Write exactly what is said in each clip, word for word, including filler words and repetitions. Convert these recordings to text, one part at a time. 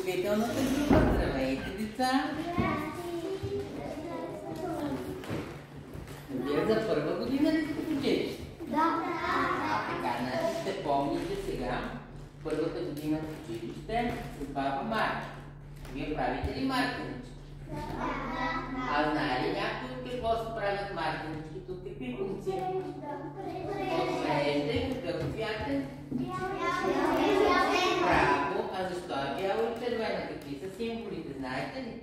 успокоителната група. Здравейте, деца! Вие за първа година ли сте в училище? Да. А, така, значи ще помните сега първата година в училище с баба Марта. Вие правите ли мартенички? Да. А знае ли някой от какво се правят мартенички? Тук какви функции? Отвежда и какъв цвят е? Браво! А защо е бяло и червено? Какви са символите? Знаете ли?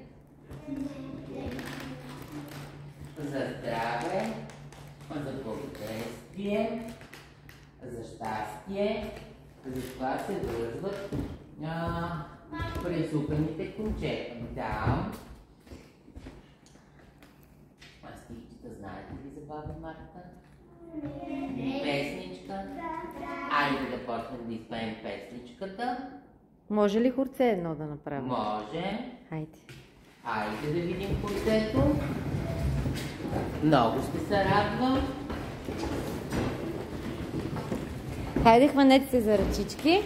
За здраве, за благодействие, за щастие, за това се връзват пресупените кончета. Да. А стихчета знаете ли за баба Марта? Не. Песничка? Айде да почнем да изпеем песничката. Може ли хорце едно да направим? Може. Хайде. Айде да видим хорцето. Много ще се радвам. Хайде, хванете се за ръчички.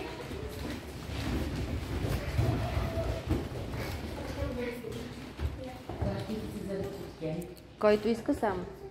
Който иска сам.